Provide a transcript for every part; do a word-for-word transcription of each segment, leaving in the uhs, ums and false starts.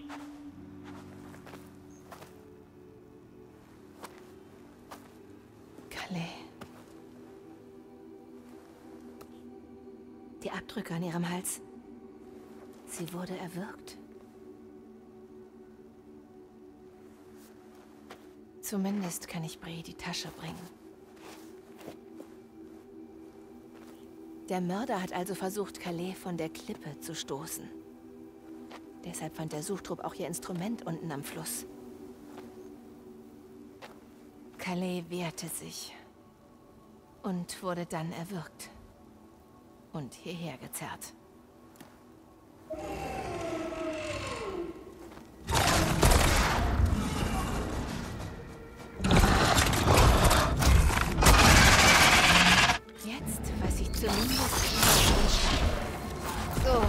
Calais. Die Abdrücke an ihrem Hals. Sie wurde erwürgt. Zumindest kann ich Bree die Tasche bringen. Der Mörder hat also versucht, Calais von der Klippe zu stoßen. Deshalb fand der Suchtrupp auch ihr Instrument unten am Fluss. Calais wehrte sich und wurde dann erwürgt und hierher gezerrt. Jetzt weiß ich zumindest, so.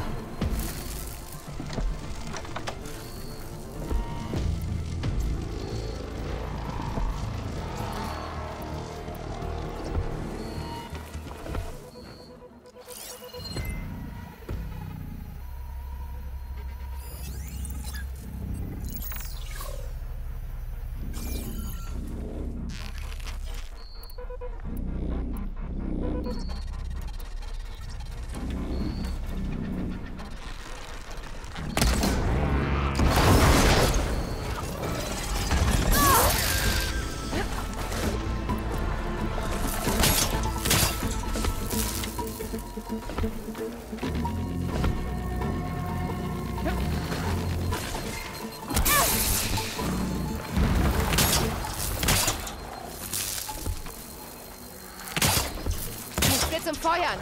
Zum Feuern!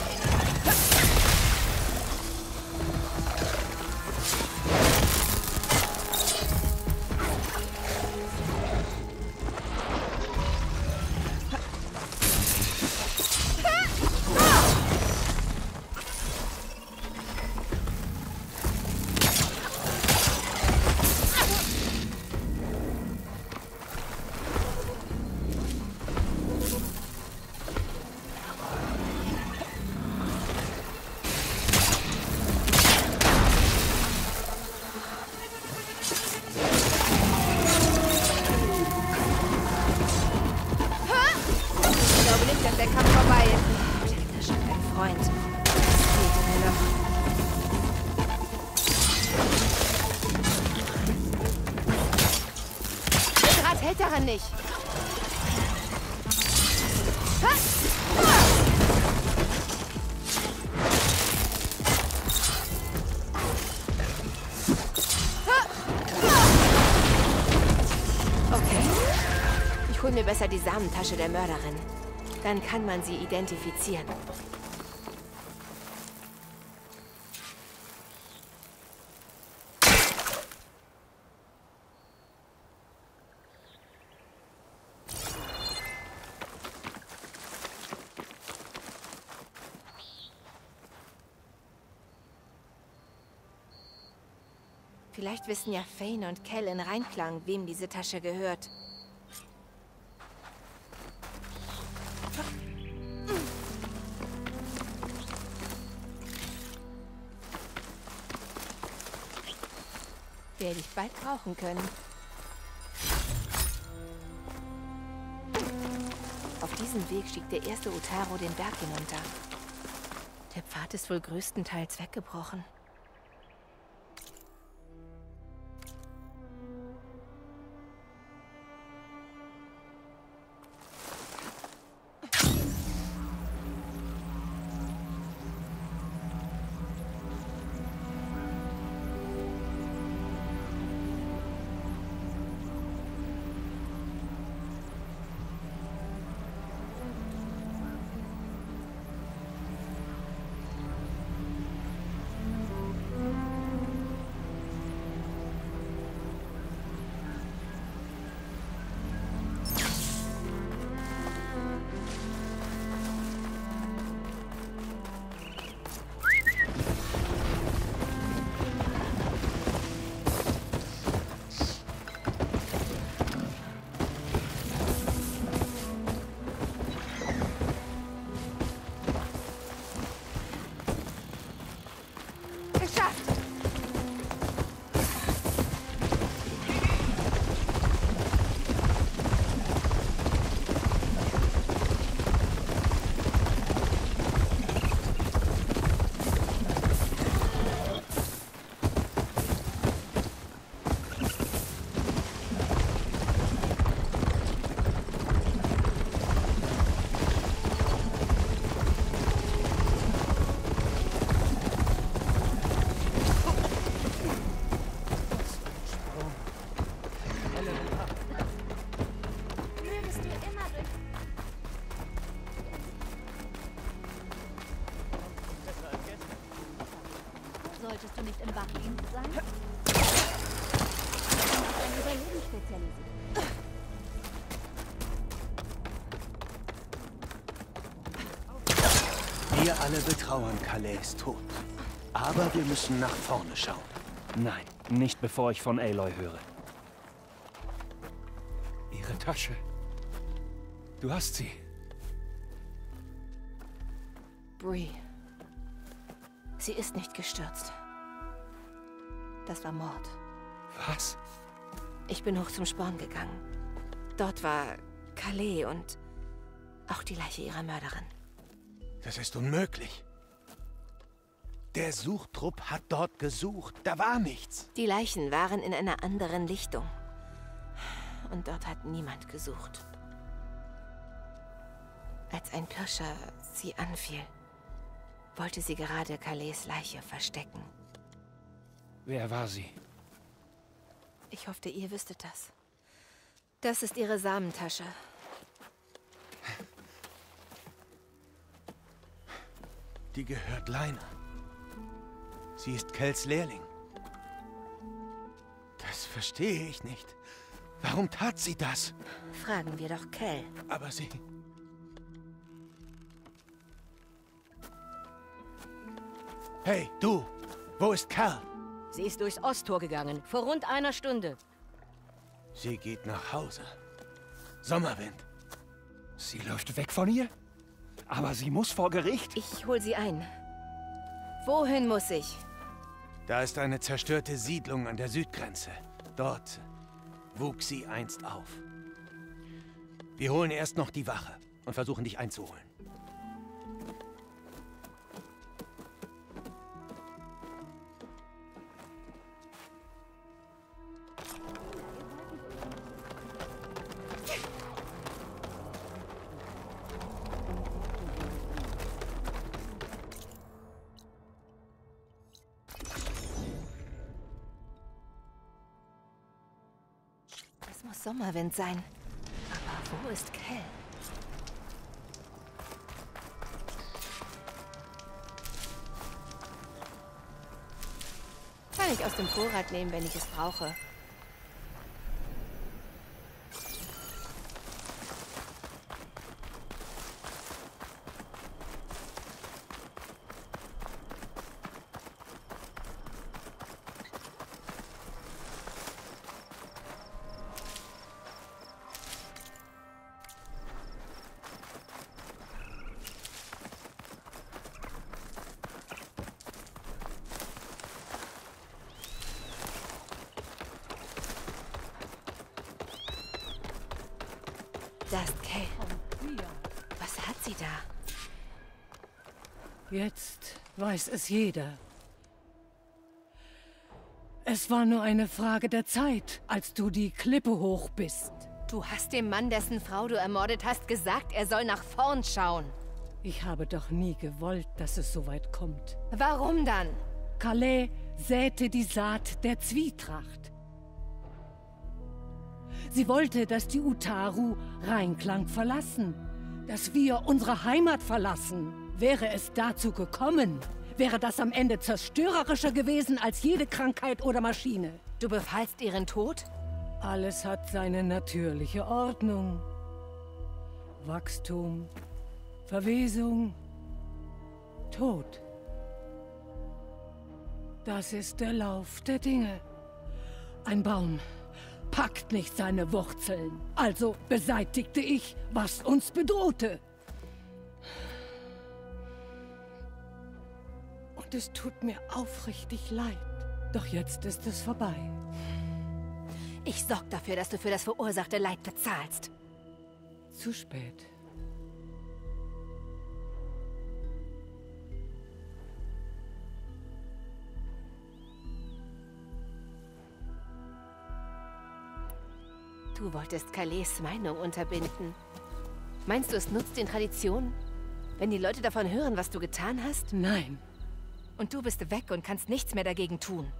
Hält daran nicht. Ha! Okay. Ich hole mir besser die Samentasche der Mörderin. Dann kann man sie identifizieren. Vielleicht wissen ja Fane und Kell in Reinklang, wem diese Tasche gehört. Werde ich bald brauchen können. Auf diesem Weg stieg der erste Utaro den Berg hinunter. Der Pfad ist wohl größtenteils weggebrochen. Solltest du nicht im Wachdienst sein? Ich bin auf dein Überleben spezialisiert. Wir alle betrauern Calais' Tod. Aber wir müssen nach vorne schauen. Nein, nicht bevor ich von Aloy höre. Ihre Tasche. Du hast sie. Bree. Sie ist nicht gestürzt. Das war Mord. Was? Ich bin hoch zum Sporn gegangen. Dort war Calais und auch die Leiche ihrer Mörderin. Das ist unmöglich. Der Suchtrupp hat dort gesucht. Da war nichts. Die Leichen waren in einer anderen Lichtung. Und dort hat niemand gesucht. Als ein Pirscher sie anfiel, wollte sie gerade Calais' Leiche verstecken. Wer war sie? Ich hoffte, ihr wüsstet das. Das ist ihre Samentasche. Die gehört Lina. Sie ist Kells Lehrling. Das verstehe ich nicht. Warum tat sie das? Fragen wir doch Kell. Aber sie... Hey, du! Wo ist Cal? Sie ist durchs Osttor gegangen, vor rund einer Stunde. Sie geht nach Hause. Sommerwind. Sie läuft weg von ihr? Aber sie muss vor Gericht? Ich hol sie ein. Wohin muss ich? Da ist eine zerstörte Siedlung an der Südgrenze. Dort wuchs sie einst auf. Wir holen erst noch die Wache und versuchen, dich einzuholen. Es muss Sommerwind sein. Aber wo ist Kell? Kann ich aus dem Vorrat nehmen, wenn ich es brauche. Da ist Kell. Was hat sie da? Jetzt weiß es jeder. Es war nur eine Frage der Zeit, als du die Klippe hoch bist. Du hast dem Mann, dessen Frau du ermordet hast, gesagt, er soll nach vorn schauen. Ich habe doch nie gewollt, dass es so weit kommt. Warum dann? Calais säte die Saat der Zwietracht. Sie wollte, dass die Utaru Reinklang verlassen. Dass wir unsere Heimat verlassen. Wäre es dazu gekommen, wäre das am Ende zerstörerischer gewesen als jede Krankheit oder Maschine. Du befahlst ihren Tod? Alles hat seine natürliche Ordnung. Wachstum, Verwesung, Tod. Das ist der Lauf der Dinge. Ein Baum packt nicht seine Wurzeln. Also beseitigte ich, was uns bedrohte. Und es tut mir aufrichtig leid. Doch jetzt ist es vorbei. Ich sorg dafür, dass du für das verursachte Leid bezahlst. Zu spät. Du wolltest Calais' Meinung unterbinden. Meinst du, es nutzt den Traditionen, wenn die Leute davon hören, was du getan hast? Nein. Und du bist weg und kannst nichts mehr dagegen tun.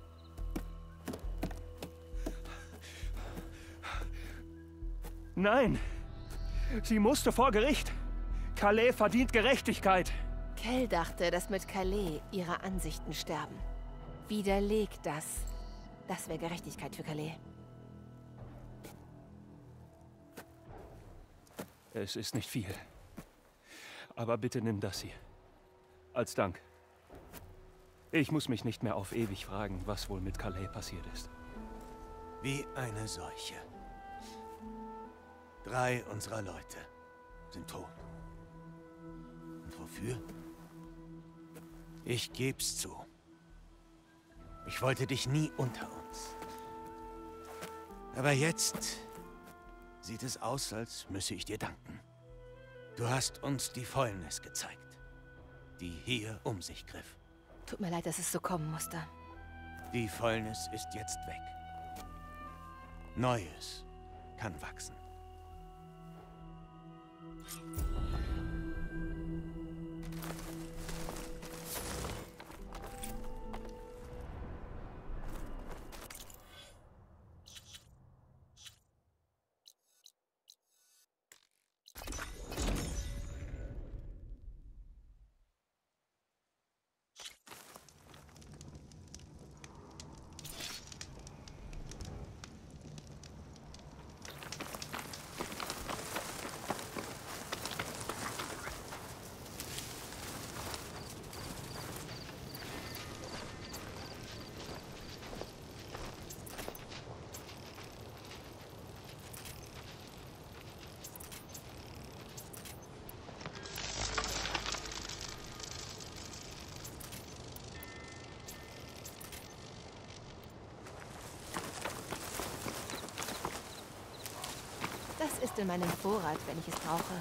Nein! Sie musste vor Gericht. Calais verdient Gerechtigkeit. Kell dachte, dass mit Calais ihre Ansichten sterben. Widerleg das. Das wäre Gerechtigkeit für Calais. Es ist nicht viel. Aber bitte nimm das hier. Als Dank. Ich muss mich nicht mehr auf ewig fragen, was wohl mit Calais passiert ist. Wie eine Seuche. Drei unserer Leute sind tot. Und wofür? Ich geb's zu. Ich wollte dich nie unter uns. Aber jetzt sieht es aus, als müsse ich dir danken. Du hast uns die Fäulnis gezeigt, die hier um sich griff. Tut mir leid, dass es so kommen musste. Die Fäulnis ist jetzt weg. Neues kann wachsen. Das ist in meinem Vorrat, wenn ich es brauche.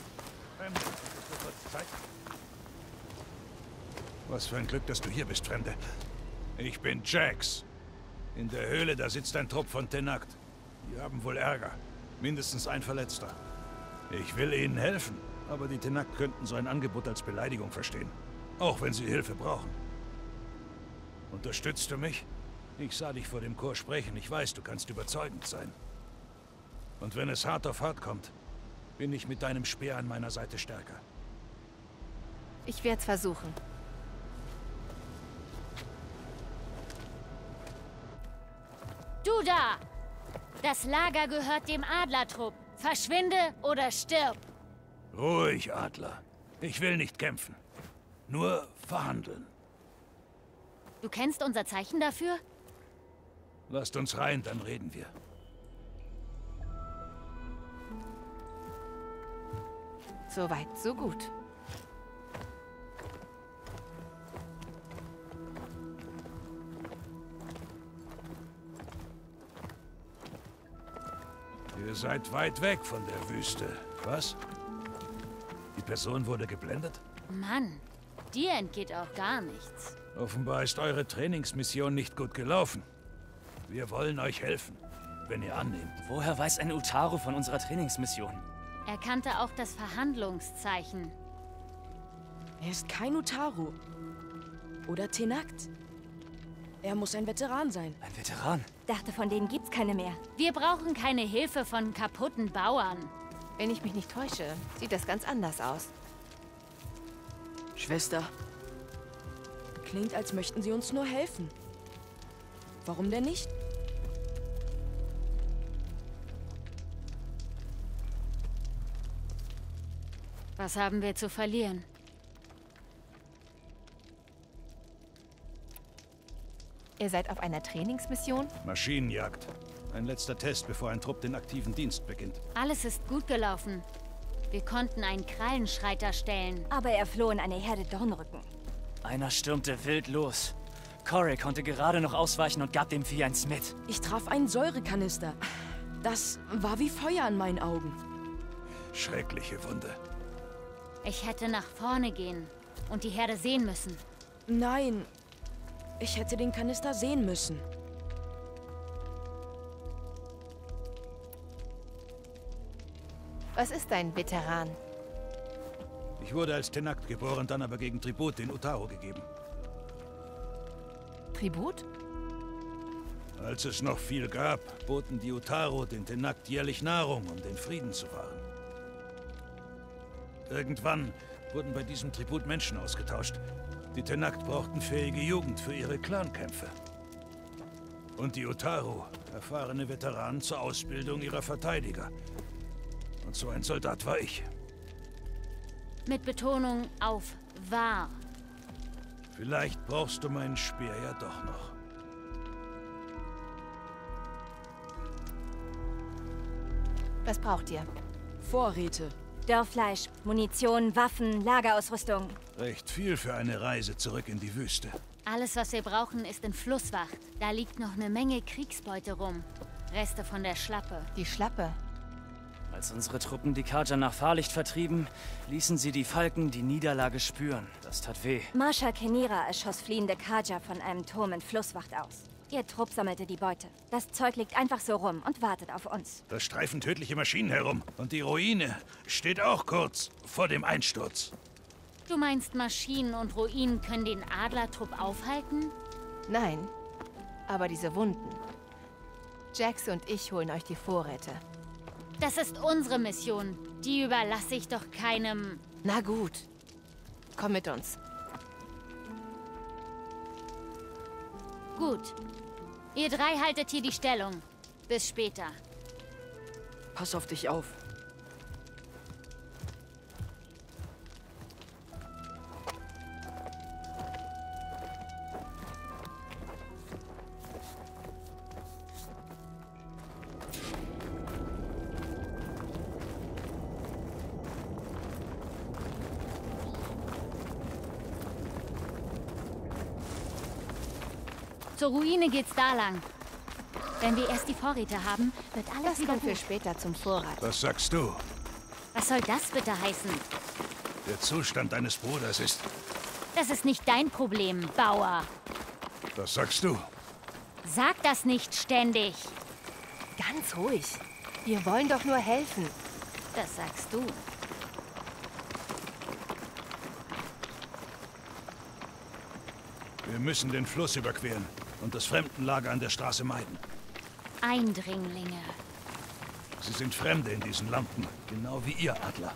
Was für ein Glück, dass du hier bist, Fremde. Ich bin Jax. In der Höhle, da sitzt ein Trupp von Tenakt. Die haben wohl Ärger. Mindestens ein Verletzter. Ich will ihnen helfen, aber die Tenakt könnten so ein Angebot als Beleidigung verstehen. Auch wenn sie Hilfe brauchen. Unterstützt du mich? Ich sah dich vor dem Chor sprechen. Ich weiß, du kannst überzeugend sein. Und wenn es hart auf hart kommt, bin ich mit deinem Speer an meiner Seite stärker. Ich werde es versuchen. Du da! Das Lager gehört dem Adlertrupp. Verschwinde oder stirb! Ruhig, Adler. Ich will nicht kämpfen. Nur verhandeln. Du kennst unser Zeichen dafür? Lasst uns rein, dann reden wir. So weit, so gut. Ihr seid weit weg von der Wüste. Was? Die Person wurde geblendet? Mann, dir entgeht auch gar nichts. Offenbar ist eure Trainingsmission nicht gut gelaufen. Wir wollen euch helfen, wenn ihr annehmt. Woher weiß ein Utaru von unserer Trainingsmission? Er kannte auch das Verhandlungszeichen. Er ist kein Utaru. Oder Tenakt. Er muss ein Veteran sein. Ein Veteran? Dachte, von denen gibt's keine mehr. Wir brauchen keine Hilfe von kaputten Bauern. Wenn ich mich nicht täusche, sieht das ganz anders aus. Schwester. Klingt, als möchten sie uns nur helfen. Warum denn nicht? Was haben wir zu verlieren? Ihr seid auf einer Trainingsmission? Maschinenjagd. Ein letzter Test, bevor ein Trupp den aktiven Dienst beginnt. Alles ist gut gelaufen. Wir konnten einen Krallenschreiter stellen. Aber er floh in eine Herde Dornrücken. Einer stürmte wild los. Corey konnte gerade noch ausweichen und gab dem Vieh eins mit. Ich traf einen Säurekanister. Das war wie Feuer an meinen Augen. Schreckliche Wunde. Ich hätte nach vorne gehen und die Herde sehen müssen. Nein, ich hätte den Kanister sehen müssen. Was ist ein Veteran? Ich wurde als Tenakt geboren, dann aber gegen Tribut den Utaru gegeben. Tribut? Als es noch viel gab, boten die Utaru den Tenakt jährlich Nahrung, um den Frieden zu wahren. Irgendwann wurden bei diesem Tribut Menschen ausgetauscht. Die Tenakt brauchten fähige Jugend für ihre Clankämpfe. Und die Utaru, erfahrene Veteranen zur Ausbildung ihrer Verteidiger. Und so ein Soldat war ich. Mit Betonung auf war. Vielleicht brauchst du meinen Speer ja doch noch. Was braucht ihr? Vorräte. Dörrfleisch, Munition, Waffen, Lagerausrüstung. Recht viel für eine Reise zurück in die Wüste. Alles, was wir brauchen, ist in Flusswacht. Da liegt noch eine Menge Kriegsbeute rum. Reste von der Schlappe. Die Schlappe. Als unsere Truppen die Kaja nach Fahrlicht vertrieben, ließen sie die Falken die Niederlage spüren. Das tat weh. Marschall Kenira erschoss fliehende Kaja von einem Turm in Flusswacht aus. Ihr Trupp sammelte die Beute. Das Zeug liegt einfach so rum und wartet auf uns. Da streifen tödliche Maschinen herum. Und die Ruine steht auch kurz vor dem Einsturz. Du meinst, Maschinen und Ruinen können den Adlertrupp aufhalten? Nein, aber diese Wunden. Jax und ich holen euch die Vorräte. Das ist unsere Mission. Die überlasse ich doch keinem... Na gut. Komm mit uns. Gut. Ihr drei haltet hier die Stellung. Bis später. Pass auf dich auf. Zur Ruine geht's da lang. Wenn wir erst die Vorräte haben, wird alles Das wieder kommt für gut. später zum Vorrat. Was sagst du? Was soll das bitte heißen? Der Zustand deines Bruders ist... Das ist nicht dein Problem, Bauer. Was sagst du? Sag das nicht ständig. Ganz ruhig. Wir wollen doch nur helfen. Das sagst du. Wir müssen den Fluss überqueren und das Fremdenlager an der Straße meiden. Eindringlinge. Sie sind Fremde in diesen Landen, genau wie ihr, Adler.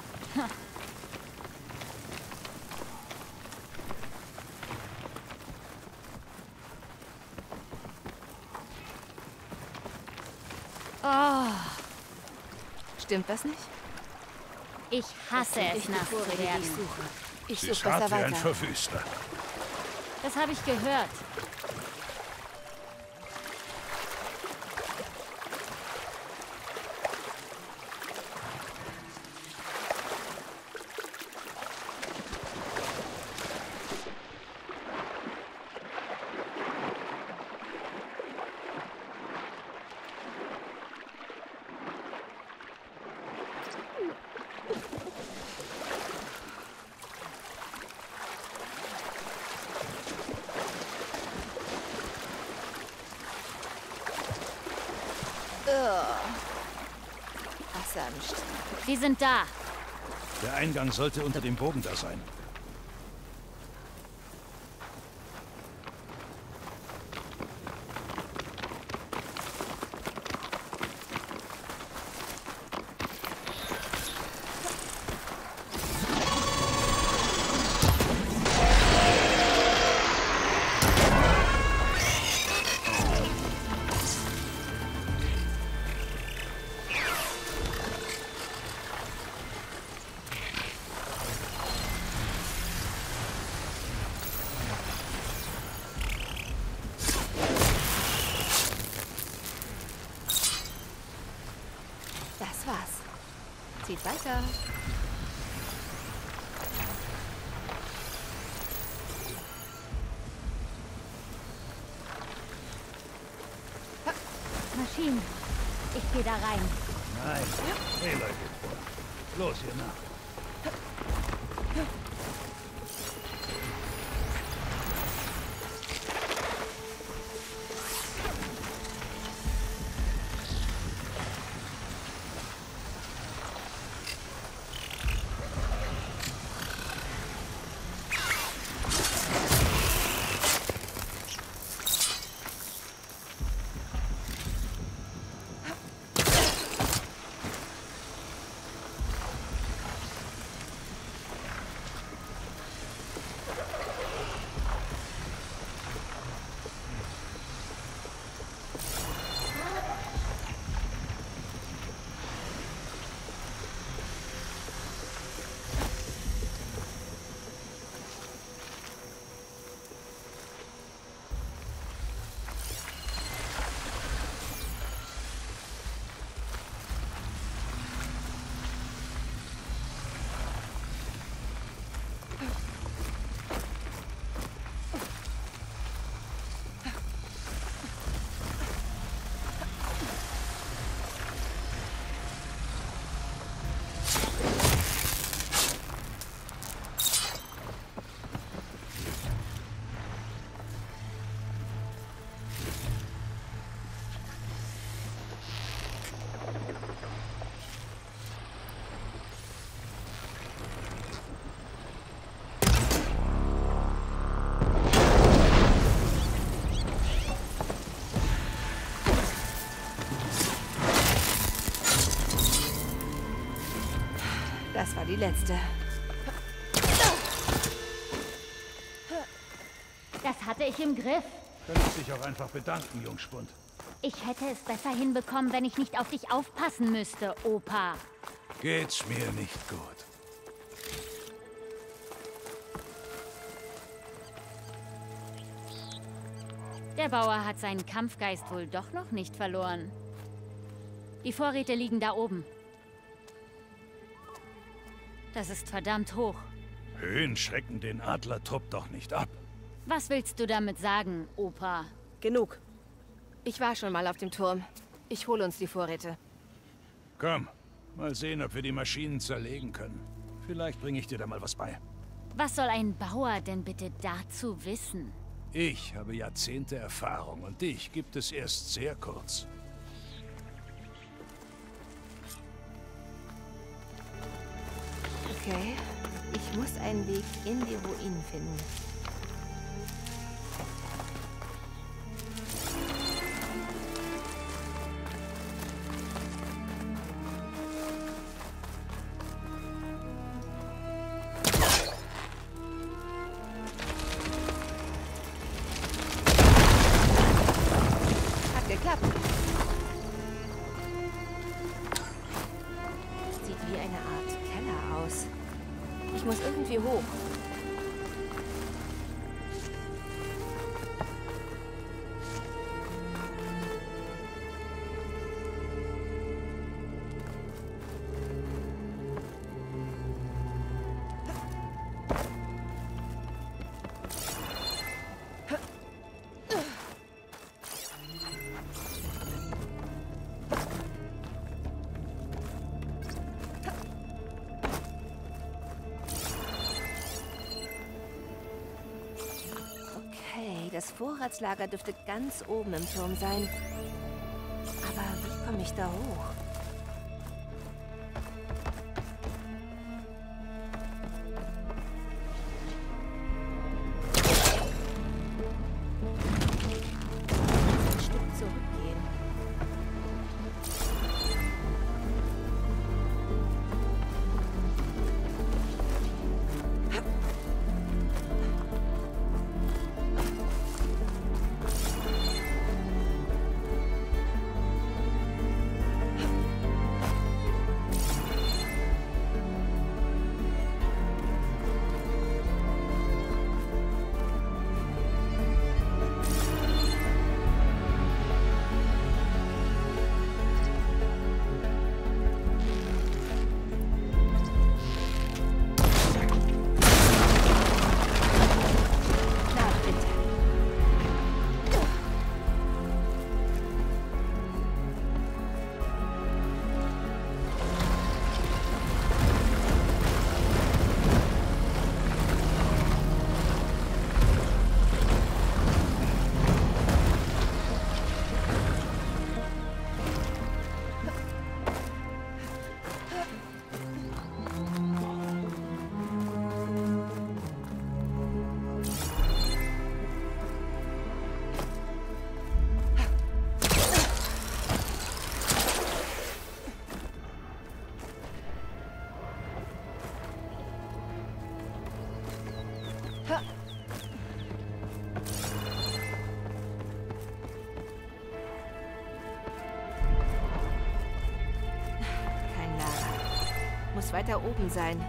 Oh, Stimmt was nicht? ich hasse Das sind es, nicht die nass Vorräte, zu die werden. ich suche. Ich Sie suche ist hart besser wie ein weiter. Verwüster. Das habe ich gehört. Wassermischt. Sie sind da. Der Eingang sollte unter dem Bogen da sein. Das war's. Zieht weiter. Maschinen. Ich gehe da rein. Nein. Hey Leute. Los hier nach. die letzte. Das hatte ich im Griff. Könntest dich auch einfach bedanken, Jungspund. Ich hätte es besser hinbekommen, wenn ich nicht auf dich aufpassen müsste, Opa. Geht's mir nicht gut. Der Bauer hat seinen Kampfgeist wohl doch noch nicht verloren. Die Vorräte liegen da oben. Das ist verdammt hoch. Höhen schrecken den Adlertrupp doch nicht ab. Was willst du damit sagen, Opa? Genug. Ich war schon mal auf dem Turm. Ich hole uns die Vorräte. Komm, mal sehen, ob wir die Maschinen zerlegen können. Vielleicht bringe ich dir da mal was bei. Was soll ein Bauer denn bitte dazu wissen? Ich habe Jahrzehnte Erfahrung und dich gibt es erst sehr kurz. Okay, ich muss einen Weg in die Ruinen finden. Hat geklappt. Sieht wie eine Art Keller aus. Ich muss irgendwie hoch. Das Vorratslager dürfte ganz oben im Turm sein. Aber wie komme ich da hoch? Ein Stück zurückgehen. Muss weiter oben sein.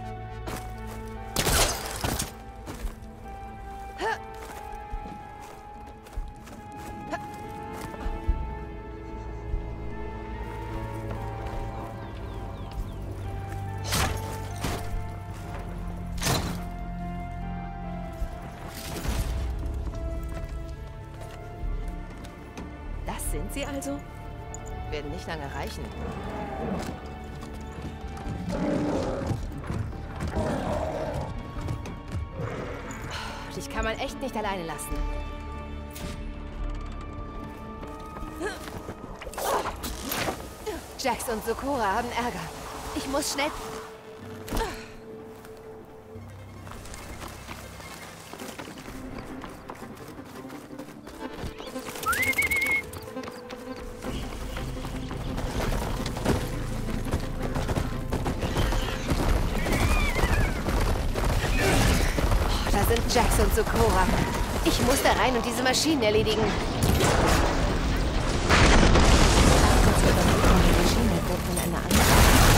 Das sind sie also? Werden nicht lange reichen. Dich kann man echt nicht alleine lassen. Jax und Sokora haben Ärger. Ich muss schnell... Jax und Sokora. Ich muss da rein und diese Maschinen erledigen. Kurz überlegen, die Maschine wird von einer anderen.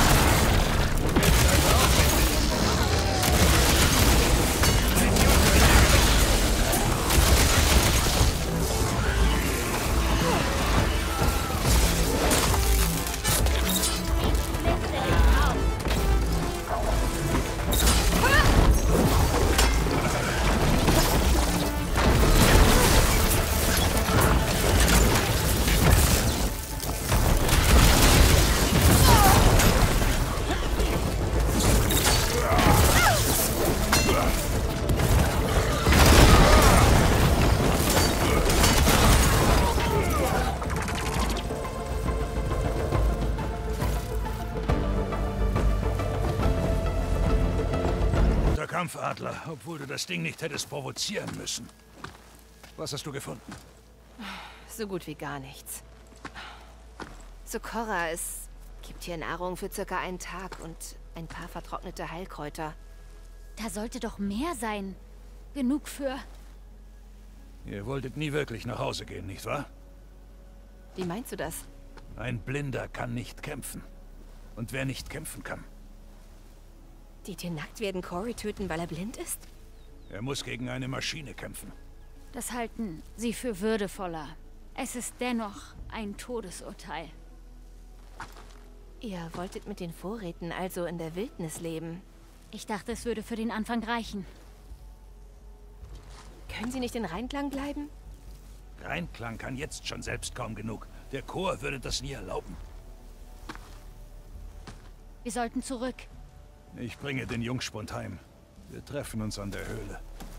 Kampfadler, obwohl du das Ding nicht hättest provozieren müssen. Was hast du gefunden? So gut wie gar nichts. Sokora, es gibt hier Nahrung für circa einen Tag und ein paar vertrocknete Heilkräuter. Da sollte doch mehr sein. Genug für... Ihr wolltet nie wirklich nach Hause gehen, nicht wahr? Wie meinst du das? Ein Blinder kann nicht kämpfen. Und wer nicht kämpfen kann, Die Tenakt werden Cory töten, weil er blind ist? er muss gegen eine Maschine kämpfen. Das halten sie für würdevoller. Es ist dennoch ein Todesurteil. Ihr wolltet mit den Vorräten also in der Wildnis leben. Ich dachte, es würde für den Anfang reichen. Können Sie nicht in Reinklang bleiben? Reinklang kann jetzt schon selbst kaum genug. Der Chor würde das nie erlauben. Wir sollten zurück. Ich bringe den Jungspund heim. Wir treffen uns an der Höhle.